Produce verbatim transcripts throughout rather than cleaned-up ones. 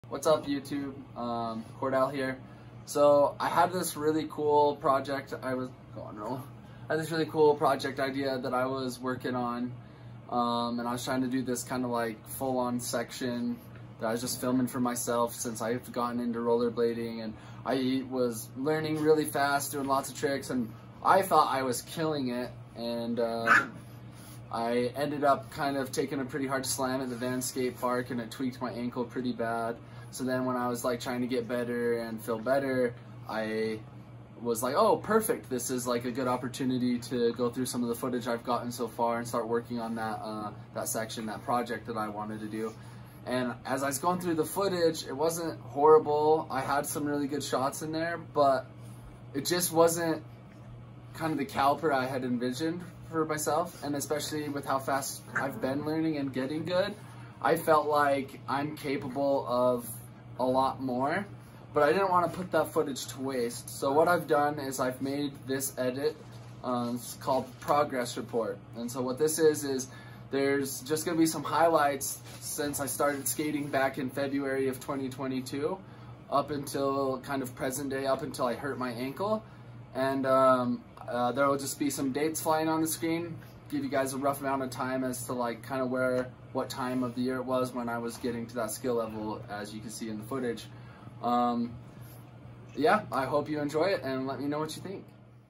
What's up, YouTube? Um, Cordell here. So I had this really cool project. I was going roll. I had this really cool project idea that I was working on, um, and I was trying to do this kind of like full-on section that I was just filming for myself since I've gotten into rollerblading, and I was learning really fast, doing lots of tricks, and I thought I was killing it. And uh, I ended up kind of taking a pretty hard slam at the Van Skate Park, and it tweaked my ankle pretty bad. So then when I was like trying to get better and feel better, I was like, oh, perfect. This is like a good opportunity to go through some of the footage I've gotten so far and start working on that, uh, that section, that project that I wanted to do. And as I was going through the footage, it wasn't horrible. I had some really good shots in there, but it just wasn't kind of the caliper I had envisioned for myself. And especially with how fast I've been learning and getting good, I felt like I'm capable of a lot more, but I didn't want to put that footage to waste. So what I've done is I've made this edit. Um, it's called Progress Report. And so what this is, is there's just going to be some highlights since I started skating back in February of twenty twenty-two up until kind of present day, up until I hurt my ankle. And um, uh, there will just be some dates flying on the screen, give you guys a rough amount of time as to like kind of where, what time of the year it was when I was getting to that skill level, as you can see in the footage. Um, yeah, I hope you enjoy it and let me know what you think.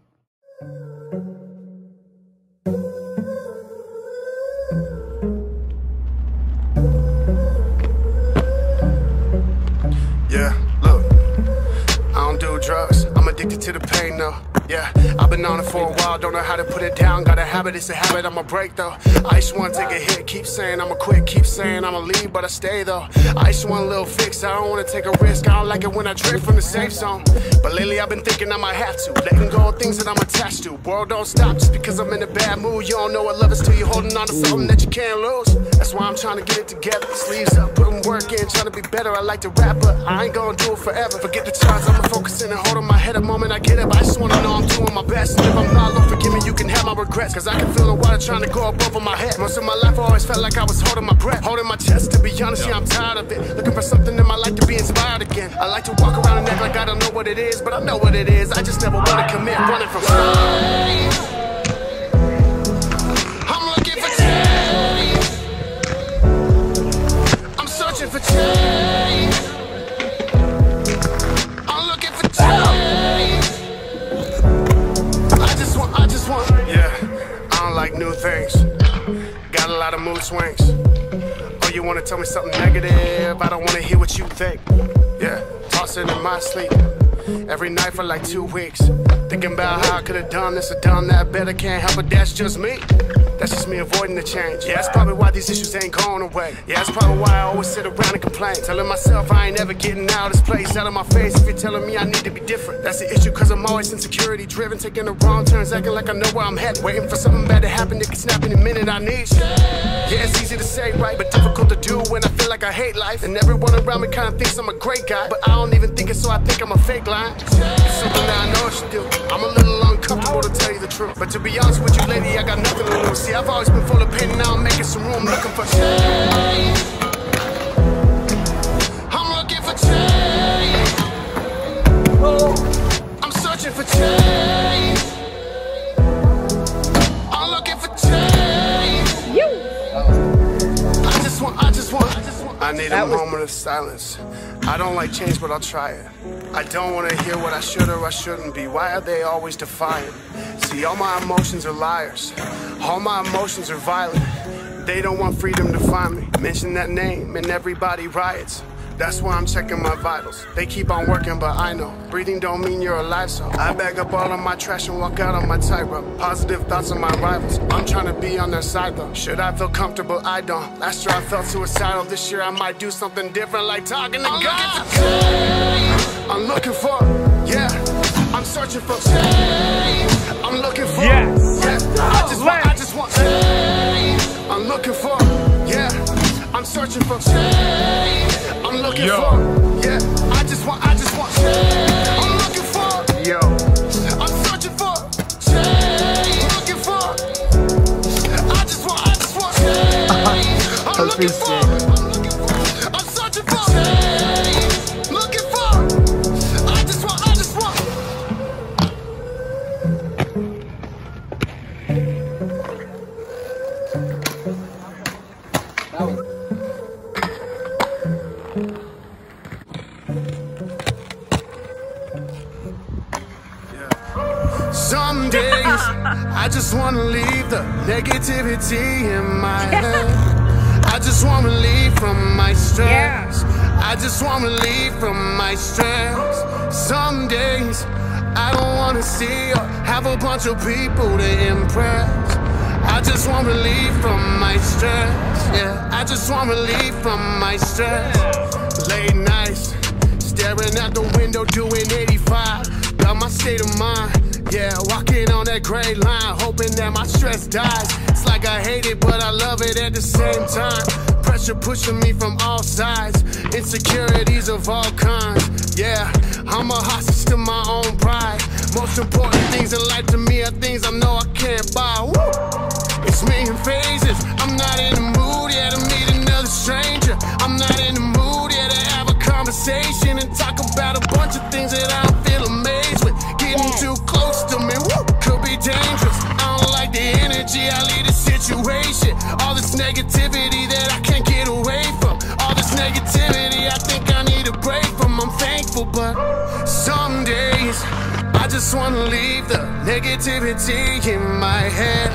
Yeah, look, I don't do drugs, I'm addicted to the pain though. Yeah, I've been on it for a while, don't know how to put it down. Got a habit, it's a habit, I'ma break though. I just wanna take a hit, keep saying I'ma quit, keep saying I'ma leave, but I stay though. I just want a little fix, I don't wanna take a risk. I don't like it when I drift from the safe zone, but lately I've been thinking I might have to. Letting go of things that I'm attached to. World don't stop just because I'm in a bad mood. You don't know what love is till you're holding on to something that you can't lose. That's why I'm trying to get it together. Sleeves up, put them work in, trying to be better. I like to rap, but I ain't gonna do it forever. Forget the charts, I'ma focus in and hold on my head. A moment I get up, I just wanna know I'm doing my best. And if I'm not, Lord, forgive me, you can have my regrets. Cause I can feel the water trying to go up over my head. Most of my life I always felt like I was holding my breath, holding my chest. To be honest, yeah, I'm tired of it. Looking for something in my life to be inspired again. I like to walk around and act like I don't know what it is, but I know what it is. I just never wanna commit, running from change. I'm looking for change. I'm searching for change. I'm looking for change. I just want, I just want. Yeah, I don't like new things. Got a lot of mood swings. Oh, you wanna tell me something negative? I don't wanna hear what you think. Yeah, tossing in my sleep every night for like two weeks, thinking about how I could've done this or done that better. Can't help it, that's just me. That's just me avoiding the change. Yeah, that's probably why these issues ain't going away. Yeah, that's probably why I always sit around and complain, telling myself I ain't ever getting out of this place. Out of my face if you're telling me I need to be different. That's the issue, cause I'm always insecurity driven, taking the wrong turns, acting like I know where I'm headed, waiting for something bad to happen that can snap in a minute. I need you. Yeah, it's easy to say right, but difficult to do when I feel like I hate life. And everyone around me kinda thinks I'm a great guy, but I don't even think it, so I think I'm a fake line. It's something that I know I should do. I'm a little uncomfortable to tell you the truth, but to be honest with you, lady, I got nothing to lose. See, I've always been full of pain, and now I'm making some room, looking for change. I'm looking for change. I'm searching for change. I'm looking for change. I just want, I just want, I just want. I need a moment of silence. I don't like change, but I'll try it. I don't want to hear what I should or I shouldn't be. Why are they always defiant? See, all my emotions are liars. All my emotions are violent. They don't want freedom to find me. Mention that name and everybody riots. That's why I'm checking my vitals. They keep on working, but I know breathing don't mean you're alive, so I bag up all of my trash and walk out on my tightrope. Positive thoughts on my rivals, I'm trying to be on their side though. Should I feel comfortable? I don't. Last year I felt suicidal. This year I might do something different, like talking to I'm God. Looking I'm looking for, yeah. I'm searching for change. I'm looking for, yes. Yeah. I just want, I just want change. I'm looking for, yeah. I'm searching for change. I'm looking Yo. for, yeah. I just want, I just want change. I'm looking for, Yo. I'm searching for change. I'm looking for, I just want, I just want change. I'm looking for, I'm looking for, I'm searching for change. days, I just wanna leave the negativity in my head. I just wanna leave from my stress. I just wanna leave from my stress. Some days, I don't wanna see or have a bunch of people to impress. I just wanna leave from my stress. Yeah, I just wanna leave from my stress. Late nights, staring out the window doing eighty-five. Got my state of mind, yeah, walking on that gray line, hoping that my stress dies. It's like I hate it, but I love it at the same time. Pressure pushing me from all sides, insecurities of all kinds. Yeah, I'm a hostage to my own pride. Most important things in life to me are things I know I can't buy. Woo! It's me in phases. I'm not in the mood yet to meet another stranger. I'm not in the mood yet to have a conversation and talk about a bunch of things that I don't feel amazed with. Getting too close to me, woo, could be dangerous. I don't like the energy, I leave the situation. All this negativity that I can't get away from. All this negativity I think I need a break from. I'm thankful, but some days I just wanna leave the negativity in my head.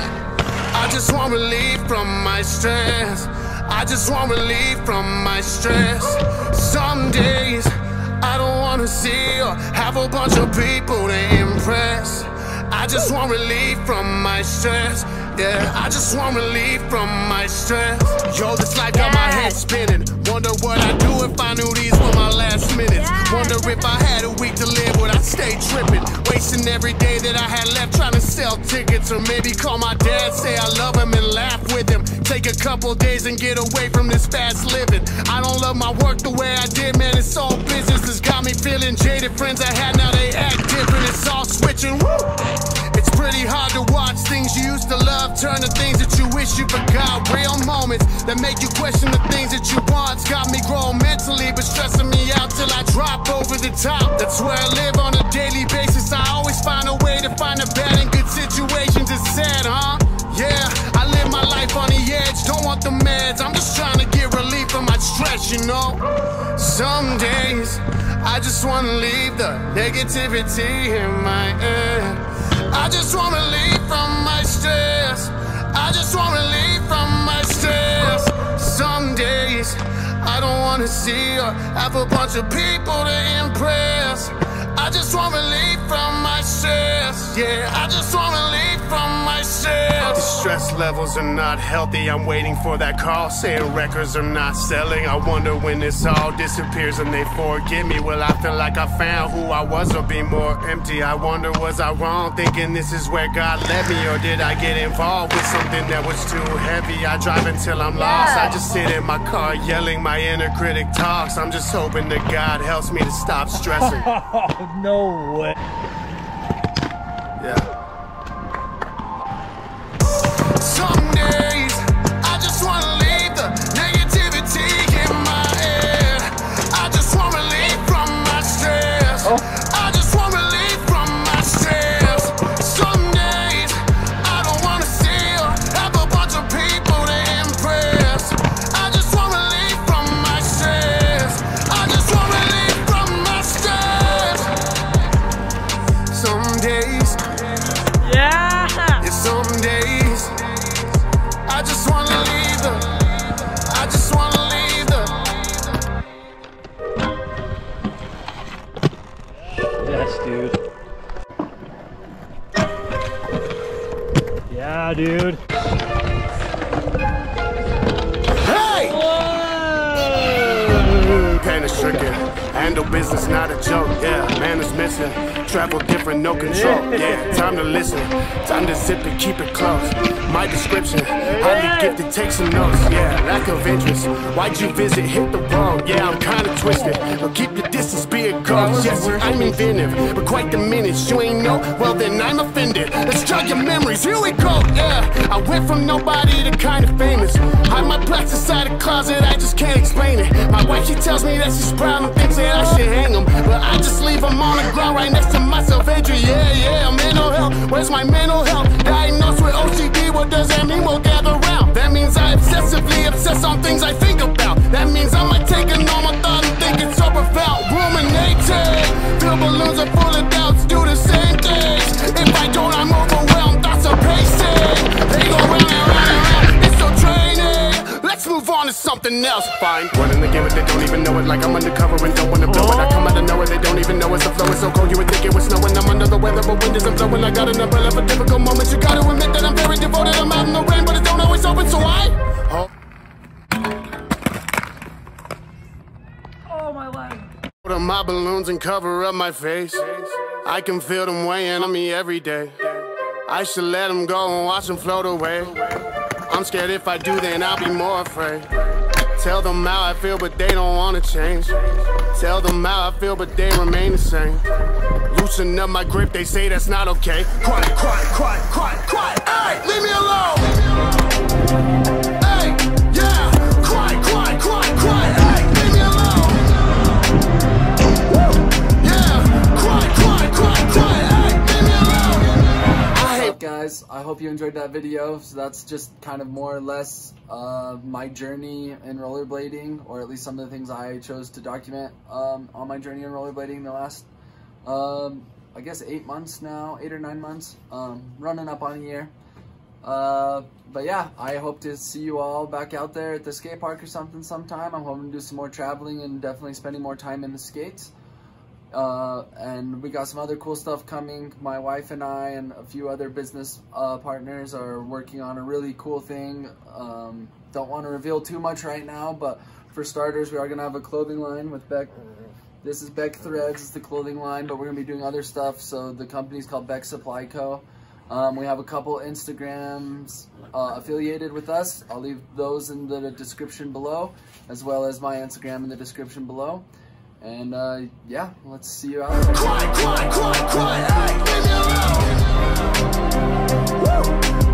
I just want relief from my stress. I just want relief from my stress. Some days I don't wanna see or have a bunch of people to impress. I just want relief from my stress. Yeah, I just want relief from my stress. Yo, this life got my head spinning. Wonder what I'd do if I knew these were my last minutes. Wonder if I had a week to live, would I stay tripping? Wasting every day that I had left trying to sell tickets. Or maybe call my dad, say I love him and laugh with him. Take a couple days and get away from this fast living. I don't love my work the way I did, man, it's all business. It's got me feeling jaded. Friends I had, now they act different. It's all switching, woo! It's pretty hard to watch things you used to love turn to things that you wish you forgot. Real moments that make you question the things that you want. It's got me growing mentally, but stressing me out till I drop over the top. That's where I live on a daily basis. I always find a way to find the bad in good situations. It's sad, huh? Yeah, I live my life on the edge. Don't want the meds. I'm just trying to get relief from my stress, you know? Some days I just wanna leave the negativity in my head. I just want relief from my stress. I just want relief from my stress. Some days I don't wanna see or have a bunch of people to impress. I just want relief from my stress. Yeah, I just want relief from my stress. The stress levels are not healthy. I'm waiting for that call saying records are not selling. I wonder when this all disappears and they forget me. Will I feel like I found who I was or be more empty? I wonder, was I wrong thinking this is where God led me? Or did I get involved with something that was too heavy? I drive until I'm lost. I just sit in my car yelling, my inner critic talks. I'm just hoping that God helps me to stop stressing. No way. Yeah. Some days I just wanna leave the negativity in my head. I just want relief from my stress. Oh. I just want relief from my stress. Some days I don't wanna see or have a bunch of people to impress. I just want relief from my stress. I just want relief from my stress. Some days, yeah. yeah, some days I just wanna leave the, I just wanna leave the. Yes, dude. Yeah, dude. Hey! Whoa! Panic stricken, handle business, not a joke. Yeah, man is missing. Travel different, no control. Yeah, time to listen. Time to zip it, keep it close. My description, highly gifted, take some notes. Yeah, lack of interest. Why'd you visit? Hit the road. Yeah, I'm kinda twisted. But keep your distance, be a ghost. Yes, I'm inventive, but quite diminished. You ain't know? Well, then I'm offended. Let's jog your memories. Here we go. Yeah, I went from nobody to kind of famous. Hide my plaques inside a closet, I just can't explain it. My wife, she tells me that she's proud and thinks that I should hang them. But I just leave them on the ground right next to myself. Adrian, yeah, yeah, mental health. Where's my mental health? Diagnosed with O C D, what does that mean? We'll gather round. That means I obsessively obsess on things I think about. That means I might take a normal thought and think it's so profound. Ruminating, fill balloons are full of doubts, do the same things. If I don't, I'm overwhelmed. calcifying. Running the game but they don't even know it, like I'm undercover and don't wanna blow it. I come out of nowhere, they don't even know it's the flow is so cold you would think it was snowing. I'm under the weather but wind isn't blowing. I got an umbrella for difficult moments. You gotta admit that I'm very devoted. I'm out in the rain but it don't always open, so I oh. Oh, my leg. Put on my balloons and cover up my face. I can feel them weighing on me every day. I should let them go and watch them float away. I'm scared if I do, then I'll be more afraid. Tell them how I feel, but they don't wanna change. Tell them how I feel, but they remain the same. Loosen up my grip, they say that's not okay. Quiet, quiet, quiet, quiet, quiet. Hey, leave me alone. Hey, yeah. Quiet, quiet, quiet, quiet. Hey, leave me alone. Woo. Yeah. Quiet, quiet, quiet, quiet. Hey, leave me alone. I hate guys, I hope you enjoyed that video. So that's just kind of more or less uh, my journey in rollerblading, or at least some of the things I chose to document um, on my journey in rollerblading the last, um, I guess, eight months now, eight or nine months, um, running up on a year. Uh, but yeah, I hope to see you all back out there at the skate park or something sometime. I'm hoping to do some more traveling and definitely spending more time in the skates. Uh, and we got some other cool stuff coming. My wife and I and a few other business uh, partners are working on a really cool thing. Um, don't want to reveal too much right now, but for starters, we are going to have a clothing line with Beck. This is Beck Threads, it's the clothing line, but we're going to be doing other stuff. So the company's called Beck Supply Co. Um, we have a couple Instagrams uh, affiliated with us. I'll leave those in the description below, as well as my Instagram in the description below. And uh, yeah, let's see you out there. quiet, quiet, quiet, quiet. Hey, leave me alone. Woo.